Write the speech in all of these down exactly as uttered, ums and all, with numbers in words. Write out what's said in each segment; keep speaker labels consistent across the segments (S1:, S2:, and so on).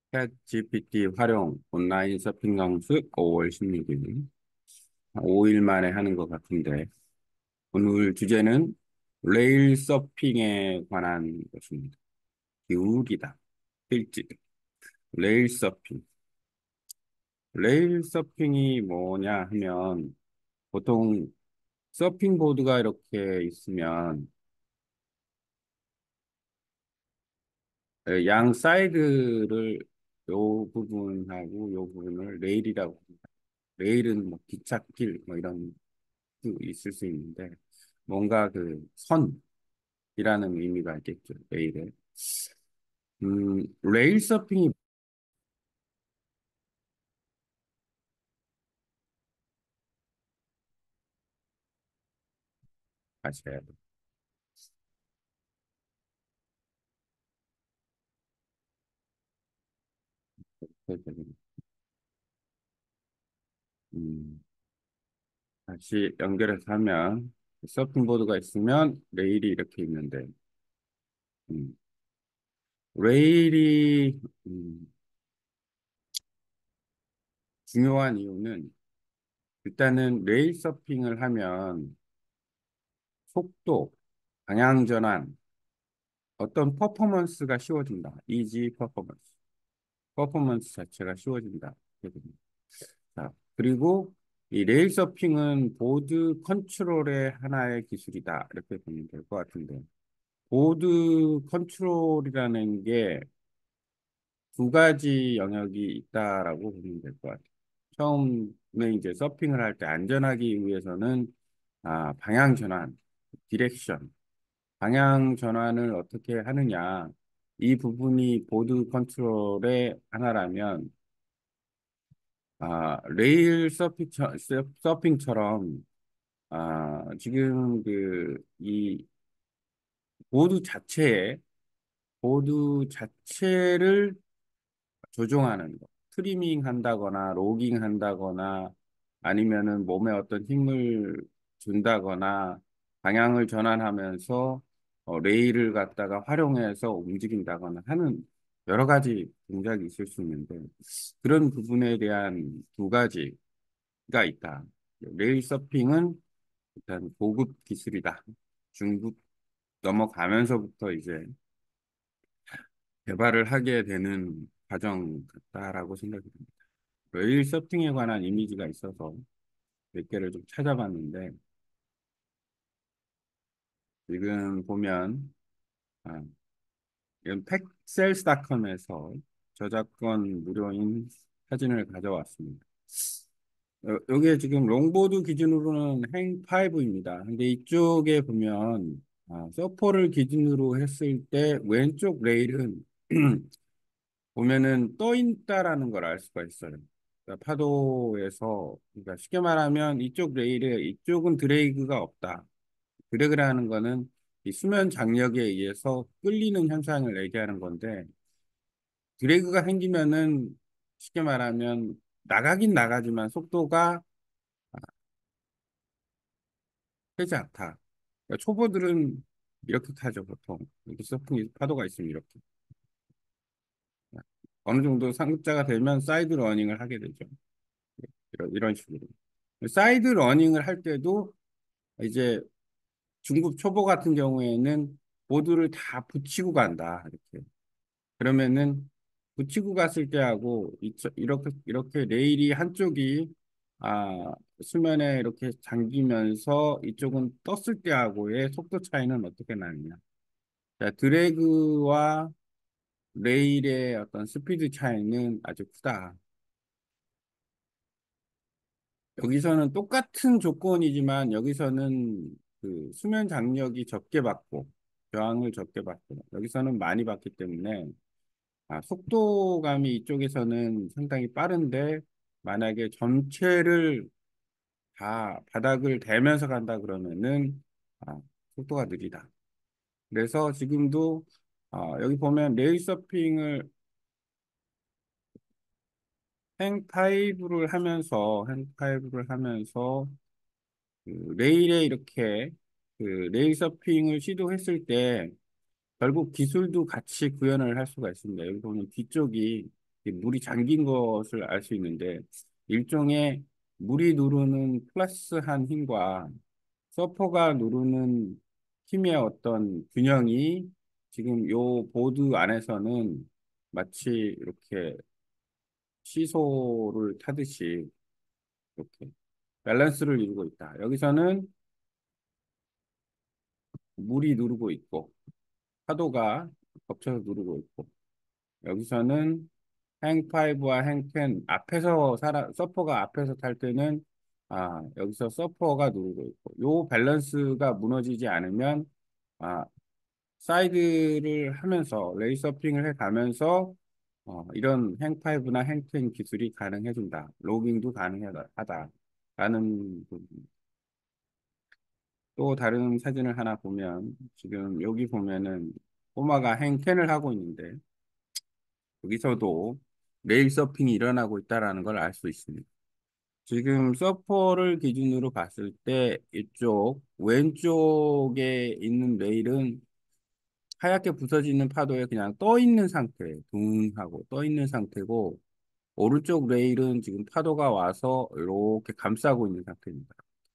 S1: 챗 지피티 활용 온라인 서핑 강습 오월 십육 일, 오 일 만에 하는 것 같은데, 오늘 주제는 레일 서핑에 관한 것입니다. 기울이다, 필지, 레일 서핑. 레일 서핑이 뭐냐 하면, 보통 서핑 보드가 이렇게 있으면, 양 사이드를 요 부분하고 요 부분을 레일이라고 합니다. 레일은 뭐 기찻길, 뭐 이런 수 있을 수 있는데 뭔가 그 선이라는 의미가 있겠죠. 레일에. 음, 레일 서핑이 맞아요. 음, 다시 연결해서 하면 서핑보드가 있으면 레일이 이렇게 있는데 음, 레일이 음, 중요한 이유는 일단은 레일 서핑을 하면 속도, 방향 전환, 어떤 퍼포먼스가 쉬워진다. 이지 퍼포먼스. 퍼포먼스 자체가 쉬워진다. 자, 그리고 이 레일 서핑은 보드 컨트롤의 하나의 기술이다. 이렇게 보면 될 것 같은데. 보드 컨트롤이라는 게 두 가지 영역이 있다라고 보면 될 것 같아요. 처음에 이제 서핑을 할 때 안전하기 위해서는 아, 방향 전환, 디렉션, 방향 전환을 어떻게 하느냐. 이 부분이 보드 컨트롤의 하나라면 아, 레일 서핑, 서핑처럼 아, 지금 그, 이 보드 자체에, 보드 자체를 조종하는 거. 트리밍 한다거나, 로깅 한다거나, 아니면은 몸에 어떤 힘을 준다거나, 방향을 전환하면서 어, 레일을 갖다가 활용해서 움직인다거나 하는 여러 가지 동작이 있을 수 있는데, 그런 부분에 대한 두 가지가 있다. 레일 서핑은 일단 고급 기술이다. 중급 넘어가면서부터 이제 개발을 하게 되는 과정 같다라고 생각이 듭니다. 레일 서핑에 관한 이미지가 있어서 몇 개를 좀 찾아봤는데 지금 보면 아, 이건 팩셀스닷컴에서 저작권 무료인 사진을 가져왔습니다. 어, 여기에 지금 롱보드 기준으로는 행 파이브입니다. 근데 이쪽에 보면 아, 서퍼를 기준으로 했을 때 왼쪽 레일은 보면은 떠 있다라는 걸 알 수가 있어요. 그러니까 파도에서 그러니까 쉽게 말하면 이쪽 레일에 이쪽은 드래그가 없다. 드래그라는 거는 이 수면 장력에 의해서 끌리는 현상을 얘기하는 건데 드래그가 생기면은 쉽게 말하면 나가긴 나가지만 속도가 세지 않다. 그러니까 초보들은 이렇게 타죠, 보통. 이렇게 서핑 파도가 있으면 이렇게. 어느 정도 상급자가 되면 사이드 러닝을 하게 되죠. 이런, 이런 식으로. 사이드 러닝을 할 때도 이제 중급 초보 같은 경우에는 보드를 다 붙이고 간다. 이렇게. 그러면은 붙이고 갔을 때하고 이- 이렇게 이렇게 레일이 한쪽이 아 수면에 이렇게 잠기면서 이쪽은 떴을 때하고의 속도 차이는 어떻게 나느냐? 자, 드래그와 레일의 어떤 스피드 차이는 아주 크다. 여기서는 똑같은 조건이지만 여기서는 그 수면 장력이 적게 받고 저항을 적게 받고 여기서는 많이 받기 때문에 아, 속도감이 이쪽에서는 상당히 빠른데 만약에 전체를 다 바닥을 대면서 간다 그러면은 아, 속도가 느리다. 그래서 지금도 아, 여기 보면 레일 서핑을 행파이브를 하면서 행파이브를 하면서 그 레일에 이렇게 그 레일 서핑을 시도했을 때 결국 기술도 같이 구현을 할 수가 있습니다. 여기 보면 뒤쪽이 이 물이 잠긴 것을 알 수 있는데 일종의 물이 누르는 플러스한 힘과 서퍼가 누르는 힘의 어떤 균형이 지금 요 보드 안에서는 마치 이렇게 시소를 타듯이 이렇게 밸런스를 이루고 있다. 여기서는 물이 누르고 있고 파도가 겹쳐서 누르고 있고 여기서는 행파이브와 행텐 앞에서 살아, 서퍼가 앞에서 탈 때는 아, 여기서 서퍼가 누르고 있고 요 밸런스가 무너지지 않으면 아, 사이드를 하면서 레이서핑을 해 가면서 어, 이런 행파이브나 행텐 기술이 가능해진다. 로깅도 가능하다라는 부분. 또 다른 사진을 하나 보면 지금 여기 보면은 꼬마가 행텐을 하고 있는데 여기서도 레일 서핑이 일어나고 있다라는 걸 알 수 있습니다. 지금 서퍼를 기준으로 봤을 때 이쪽 왼쪽에 있는 레일은 하얗게 부서지는 파도에 그냥 떠 있는 상태, 둥 하고 떠 있는 상태고 오른쪽 레일은 지금 파도가 와서 이렇게 감싸고 있는 상태입니다.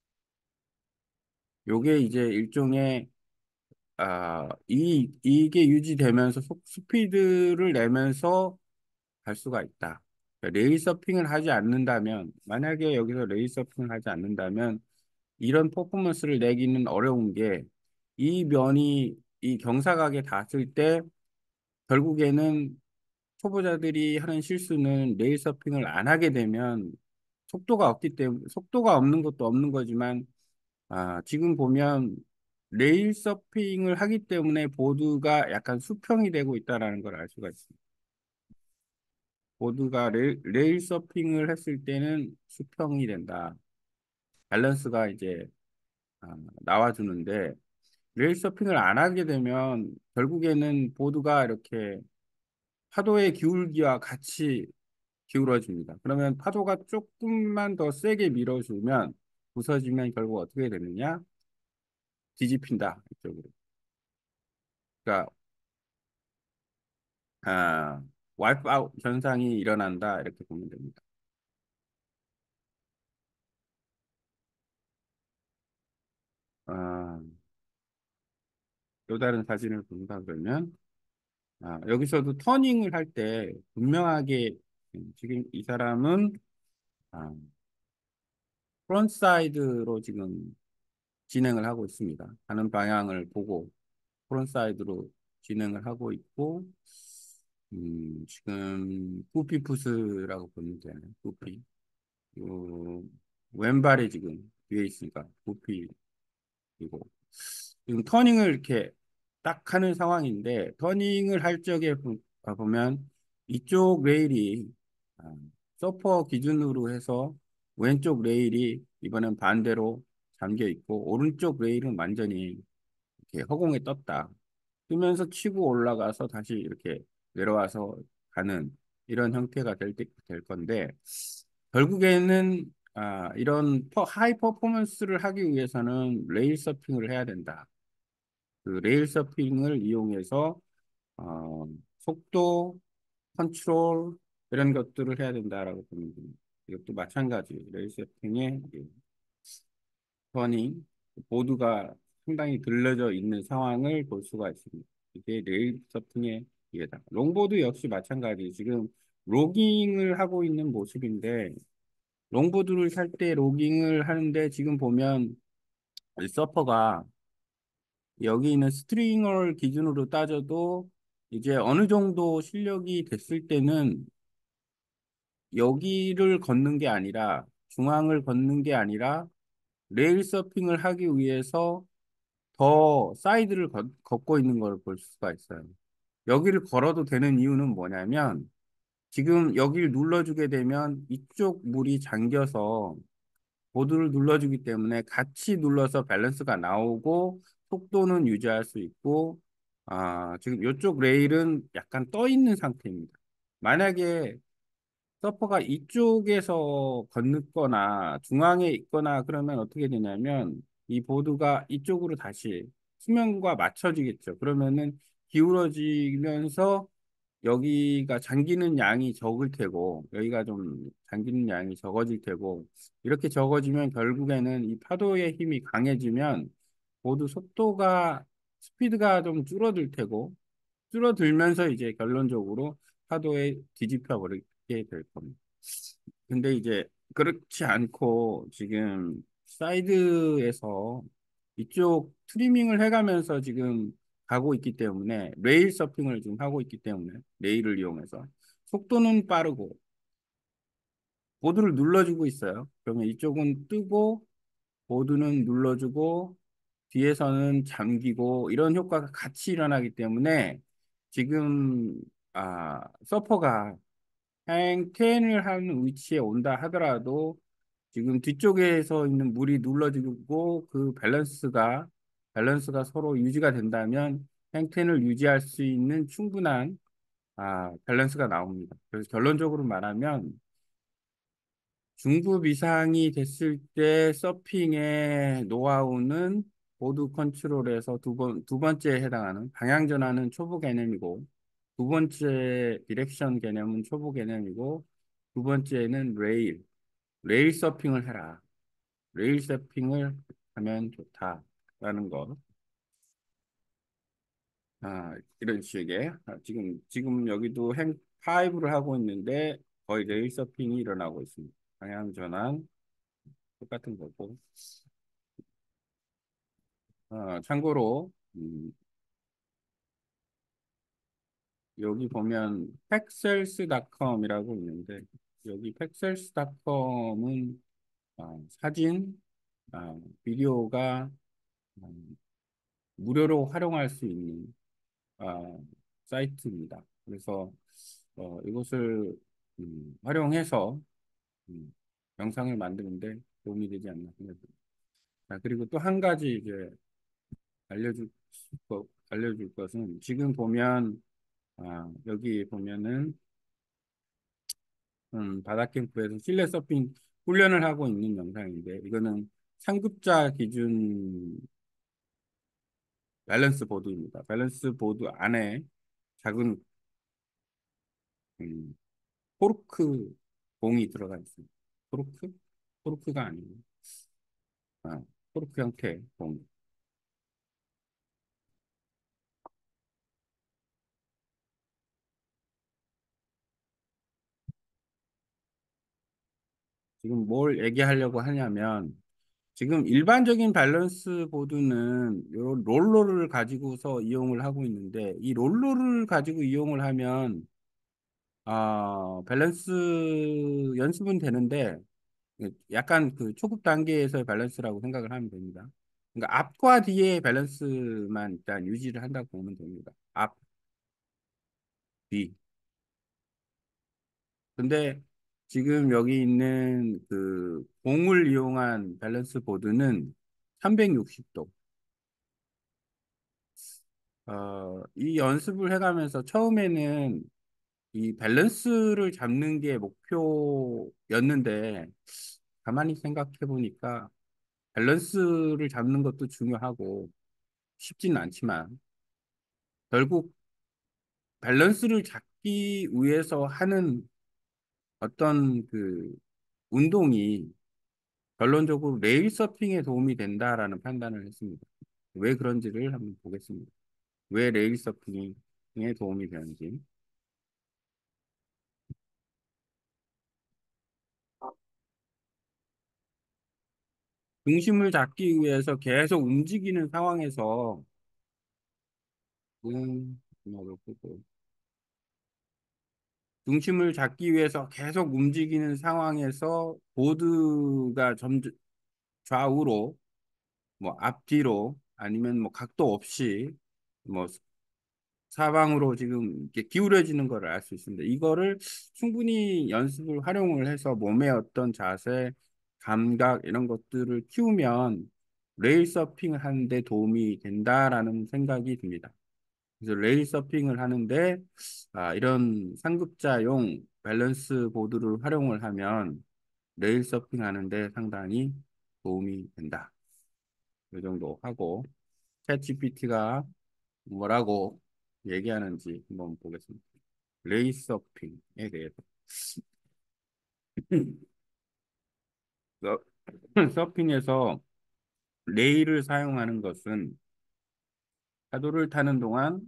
S1: 요게 이제 일종의 아, 이 이게 유지되면서 속 스피드를 내면서 갈 수가 있다. 그러니까 레일 서핑을 하지 않는다면, 만약에 여기서 레일 서핑을 하지 않는다면, 이런 퍼포먼스를 내기는 어려운 게, 이 면이 이 경사각에 닿았을 때, 결국에는 초보자들이 하는 실수는 레일 서핑을 안 하게 되면, 속도가 없기 때문에, 속도가 없는 것도 없는 거지만, 아, 지금 보면, 레일 서핑을 하기 때문에 보드가 약간 수평이 되고 있다는 걸 알 수가 있습니다. 보드가 레일, 레일 서핑을 했을 때는 수평이 된다. 밸런스가 이제 아, 나와주는데 레일 서핑을 안 하게 되면 결국에는 보드가 이렇게 파도의 기울기와 같이 기울어집니다. 그러면 파도가 조금만 더 세게 밀어주면 부서지면 결국 어떻게 되느냐? 뒤집힌다. 이쪽으로. 그러니까 아, 와이프 아웃 현상이 일어난다. 이렇게 보면 됩니다. 아, 또 다른 사진을 본다 그러면 아, 여기서도 터닝을 할 때 분명하게 음, 지금 이 사람은 아, 프론트 사이드로 지금 진행을 하고 있습니다. 가는 방향을 보고 프론트 사이드로 진행을 하고 있고 음, 지금 구피 푸스라고 보면 되나요? 구피. 요, 왼발이 지금 뒤에 있으니까 구피 그리고 지금 터닝을 이렇게 딱 하는 상황인데 터닝을 할 적에 보- 아, 보면 이쪽 레일이 아, 서퍼 기준으로 해서 왼쪽 레일이 이번엔 반대로 잠겨 있고 오른쪽 레일은 완전히 이렇게 허공에 떴다. 뜨면서 치고 올라가서 다시 이렇게 내려와서 가는 이런 형태가 될, 때- 될 건데 결국에는 아, 이런 퍼, 하이 퍼포먼스를 하기 위해서는 레일 서핑을 해야 된다. 그 레일 서핑을 이용해서 어, 속도, 컨트롤 이런 것들을 해야 된다라고 보면 됩니다. 이것도 마찬가지 레일 서핑의 터닝 보드가 상당히 들려져 있는 상황을 볼 수가 있습니다. 이게 레일 서핑의 이해다. 롱보드 역시 마찬가지. 지금 로깅을 하고 있는 모습인데 롱보드를 탈 때 로깅을 하는데 지금 보면 이 서퍼가 여기 있는 스트링어를 기준으로 따져도 이제 어느 정도 실력이 됐을 때는 여기를 걷는 게 아니라 중앙을 걷는 게 아니라 레일 서핑을 하기 위해서 더 사이드를 걷, 걷고 있는 걸 볼 수가 있어요. 여기를 걸어도 되는 이유는 뭐냐면 지금 여기를 눌러주게 되면 이쪽 물이 잠겨서 보드를 눌러주기 때문에 같이 눌러서 밸런스가 나오고 속도는 유지할 수 있고 아, 지금 이쪽 레일은 약간 떠 있는 상태입니다. 만약에 서퍼가 이쪽에서 건너거나 중앙에 있거나 그러면 어떻게 되냐면 이 보드가 이쪽으로 다시 수면과 맞춰지겠죠. 그러면은 기울어지면서 여기가 잠기는 양이 적을 테고, 여기가 좀 잠기는 양이 적어질 테고, 이렇게 적어지면 결국에는 이 파도의 힘이 강해지면 모두 속도가, 스피드가 좀 줄어들 테고, 줄어들면서 이제 결론적으로 파도에 뒤집혀 버리게 될 겁니다. 근데 이제 그렇지 않고 지금 사이드에서 이쪽 트리밍을 해가면서 지금 가고 있기 때문에 레일 서핑을 지금 하고 있기 때문에 레일을 이용해서 속도는 빠르고 보드를 눌러주고 있어요. 그러면 이쪽은 뜨고 보드는 눌러주고 뒤에서는 잠기고 이런 효과가 같이 일어나기 때문에 지금 아 서퍼가 행텐을 하는 위치에 온다 하더라도 지금 뒤쪽에서 있는 물이 눌러지고 그 밸런스가 밸런스가 서로 유지가 된다면 행텐을 유지할 수 있는 충분한 아, 밸런스가 나옵니다. 그래서 결론적으로 말하면 중급 이상이 됐을 때 서핑의 노하우는 보드 컨트롤에서 두 번, 두 번째에 해당하는 방향 전환은 초보 개념이고 두 번째 디렉션 개념은 초보 개념이고 두 번째는 레일, 레일 서핑을 해라. 레일 서핑을 하면 좋다라는 거. 아, 이런 식의 아, 지금 지금 여기도 행 파이브를 하고 있는데 거의 레일 서핑이 일어나고 있습니다. 방향 전환 똑같은 거고. 어, 참고로 음, 여기 보면 팩셀스닷컴이라고 있는데 여기 팩셀스닷컴은 어, 사진, 어, 비디오가 음, 무료로 활용할 수 있는 어, 사이트입니다. 그래서 어, 이것을 음, 활용해서 음, 영상을 만드는데 도움이 되지 않나 생각합니다. 자, 그리고 또 한 가지 이제 알려줄 거, 알려줄 것은 지금 보면 아, 여기 보면은 음, 바닷캠프에서 실내 서핑 훈련을 하고 있는 영상인데 이거는 상급자 기준 밸런스 보드입니다. 밸런스 보드 안에 작은 음, 포르크 봉이 들어가 있습니다. 포르크? 포르크가 아니고 아, 포르크 형태의 봉. 지금 뭘 얘기하려고 하냐면 지금 일반적인 밸런스 보드는 요 롤러를 가지고서 이용을 하고 있는데 이 롤러를 가지고 이용을 하면 아, 밸런스 연습은 되는데 약간 그 초급 단계에서의 밸런스라고 생각을 하면 됩니다. 그러니까 앞과 뒤의 밸런스만 일단 유지를 한다고 보면 됩니다. 앞, 뒤. 근데 지금 여기 있는 그 공을 이용한 밸런스 보드는 삼백육십 도. 어, 이 연습을 해가면서 처음에는 이 밸런스를 잡는 게 목표였는데 가만히 생각해 보니까 밸런스를 잡는 것도 중요하고 쉽지는 않지만 결국 밸런스를 잡기 위해서 하는 어떤 그 운동이 결론적으로 레일 서핑에 도움이 된다라는 판단을 했습니다. 왜 그런지를 한번 보겠습니다. 왜 레일 서핑에 도움이 되는지. 중심을 잡기 위해서 계속 움직이는 상황에서 음, 음악을 끄고 중심을 잡기 위해서 계속 움직이는 상황에서 보드가 점점 좌우로 뭐 앞뒤로 아니면 뭐 각도 없이 뭐 사방으로 지금 이렇게 기울어지는 거를 알 수 있습니다. 이거를 충분히 연습을 활용을 해서 몸의 어떤 자세, 감각 이런 것들을 키우면 레일 서핑을 하는데 도움이 된다라는 생각이 듭니다. 그래서 레일 서핑을 하는데 아, 이런 상급자용 밸런스 보드를 활용을 하면 레일 서핑 하는데 상당히 도움이 된다. 이 정도 하고 챗 지피티가 뭐라고 얘기하는지 한번 보겠습니다. 레이 서핑에 대해서. 서- 서핑에서 레일을 사용하는 것은 파도를 타는 동안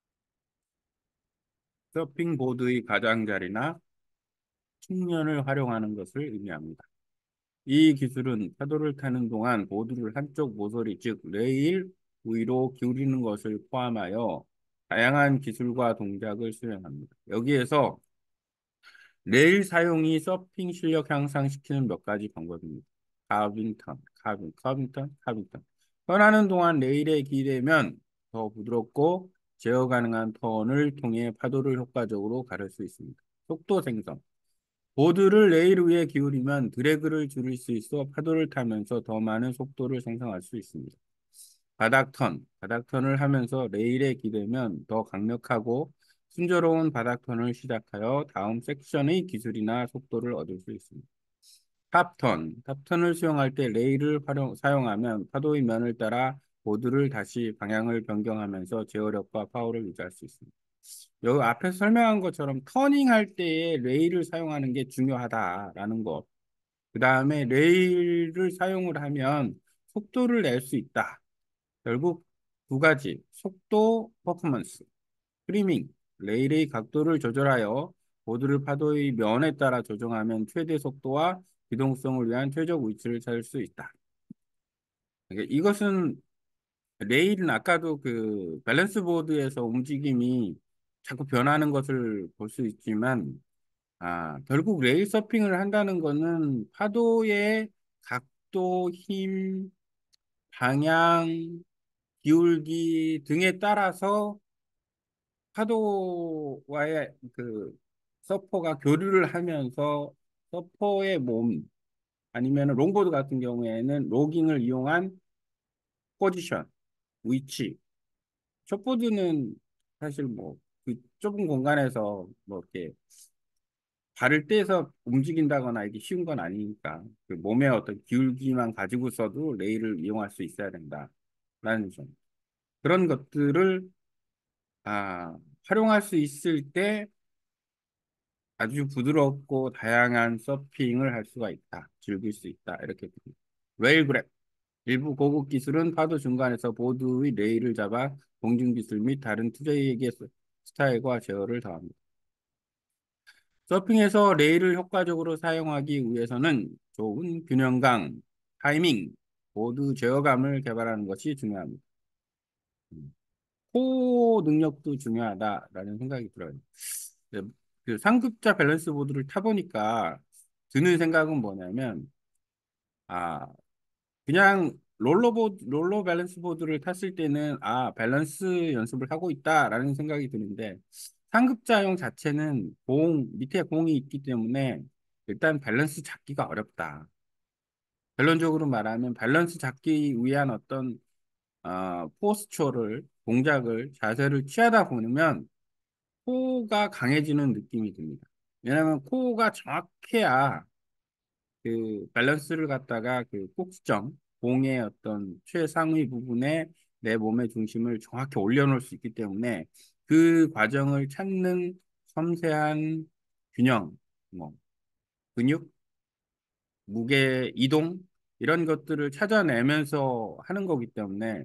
S1: 서핑보드의 가장자리나 측면을 활용하는 것을 의미합니다. 이 기술은 파도를 타는 동안 보드를 한쪽 모서리, 즉 레일 위로 기울이는 것을 포함하여 다양한 기술과 동작을 수행합니다. 여기에서 레일 사용이 서핑 실력 향상시키는 몇 가지 방법입니다. 카빙턴, 카빙, 카빙턴, 카빙턴. 턴하는 동안 레일에 기대면 더 부드럽고 제어 가능한 턴을 통해 파도를 효과적으로 가를 수 있습니다. 속도 생성. 보드를 레일 위에 기울이면 드래그를 줄일 수 있어 파도를 타면서 더 많은 속도를 생성할 수 있습니다. 바닥턴, 바닥턴을 하면서 레일에 기대면 더 강력하고 순조로운 바닥턴을 시작하여 다음 섹션의 기술이나 속도를 얻을 수 있습니다. 탑턴, 탑턴을 수영할 때 레일을 활용, 사용하면 파도의 면을 따라 보드를 다시 방향을 변경하면서 제어력과 파워를 유지할 수 있습니다. 여기 앞에서 설명한 것처럼 터닝할 때에 레일을 사용하는 게 중요하다라는 것. 그 다음에 레일을 사용을 하면 속도를 낼 수 있다. 결국 두 가지, 속도, 퍼포먼스, 프리밍, 레일의 각도를 조절하여 보드를 파도의 면에 따라 조정하면 최대 속도와 기동성을 위한 최적 위치를 찾을 수 있다. 그러니까 이것은 레일은 아까도 그 밸런스 보드에서 움직임이 자꾸 변하는 것을 볼 수 있지만, 아, 결국 레일 서핑을 한다는 것은 파도의 각도, 힘, 방향, 기울기 등에 따라서 파도와의 그 서퍼가 교류를 하면서 서퍼의 몸 아니면 롱보드 같은 경우에는 로깅을 이용한 포지션, 위치. 숏보드는 사실 뭐 그 좁은 공간에서 뭐 이렇게 발을 떼서 움직인다거나 이게 쉬운 건 아니니까 그 몸의 어떤 기울기만 가지고서도 레일을 이용할 수 있어야 된다라는 점. 그런 것들을 아, 활용할 수 있을 때 아주 부드럽고 다양한 서핑을 할 수가 있다. 즐길 수 있다. 이렇게 봅니다. 웨일 그랩. 일부 고급 기술은 파도 중간에서 보드의 레일을 잡아 공중 기술 및 다른 투자에게 스타일과 제어를 더합니다. 서핑에서 레일을 효과적으로 사용하기 위해서는 좋은 균형감, 타이밍, 보드 제어감을 개발하는 것이 중요합니다. 음. 코 능력도 중요하다라는 생각이 들어요. 네, 그 상급자 밸런스 보드를 타보니까 드는 생각은 뭐냐면, 아, 그냥 롤러보드, 롤러 밸런스 보드를 탔을 때는, 아, 밸런스 연습을 하고 있다라는 생각이 드는데, 상급자용 자체는 공, 밑에 공이 있기 때문에 일단 밸런스 잡기가 어렵다. 결론적으로 말하면 밸런스 잡기 위한 어떤, 어, 포스처를, 동작을, 자세를 취하다 보면 코어가 강해지는 느낌이 듭니다. 왜냐하면 코어가 정확해야 그 밸런스를 갖다가 그 꼭지점, 공의 어떤 최상위 부분에 내 몸의 중심을 정확히 올려놓을 수 있기 때문에 그 과정을 찾는 섬세한 균형, 뭐 근육, 무게 이동 이런 것들을 찾아내면서 하는 거기 때문에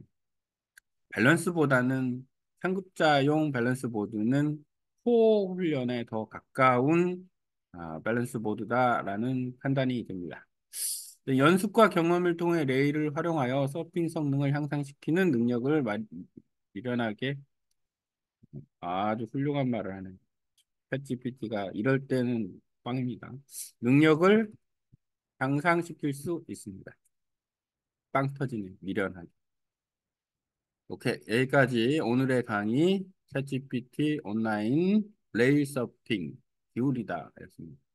S1: 밸런스보다는 상급자용 밸런스 보드는 코어 훈련에 더 가까운 아, 밸런스 보드다라는 판단이 됩니다. 네, 연습과 경험을 통해 레일을 활용하여 서핑 성능을 향상시키는 능력을 마, 미련하게 아주 훌륭한 말을 하는 챗지피티가 이럴 때는 빵입니다. 능력을 향상시킬 수 있습니다. 빵 터지네, 미련하게. 오케이, 여기까지 오늘의 강의 챗지피티 온라인 레일 서핑 기울이다 였습니다.